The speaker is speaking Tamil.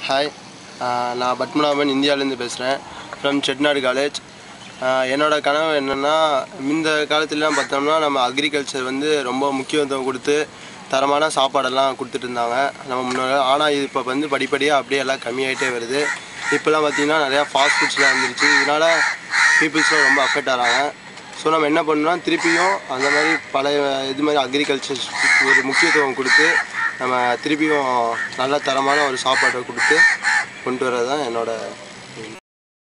ஹாய், நான் பத்மநாபன் இந்தியாவிலேருந்து பேசுகிறேன். From Chettinad college. என்னோடய கனவு என்னென்னா, இந்த காலத்துலலாம் பார்த்தோம்னா நம்ம அக்ரிகல்ச்சர் வந்து ரொம்ப முக்கியத்துவம் கொடுத்து தரமான சாப்பாடெல்லாம் கொடுத்துட்டு இருந்தாங்க நம்ம முன்னோர். ஆனால் இது இப்போ வந்து படிப்படியாக அப்படியே எல்லாம் கம்மியாகிட்டே வருது. இப்போலாம் பார்த்திங்கன்னா நிறையா ஃபாஸ்ட் ஃபுட்ஸ்லாம் வந்துருச்சு. இதனால் பீப்புள்ஸ்லாம் ரொம்ப அஃபெக்ட் ஆகிறாங்க. ஸோ நம்ம என்ன பண்ணணும்னா, திருப்பியும் அந்த மாதிரி பழைய இது மாதிரி அக்ரிகல்ச்சர் ஒரு முக்கியத்துவம் கொடுத்து நம்ம திருப்பியும் நல்ல தரமான ஒரு சாப்பாட்டை கொடுத்து கொண்டு வரது தான் என்னோடய